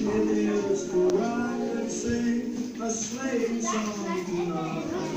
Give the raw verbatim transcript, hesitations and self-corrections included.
It is to ride and sing a sleighing song tonight.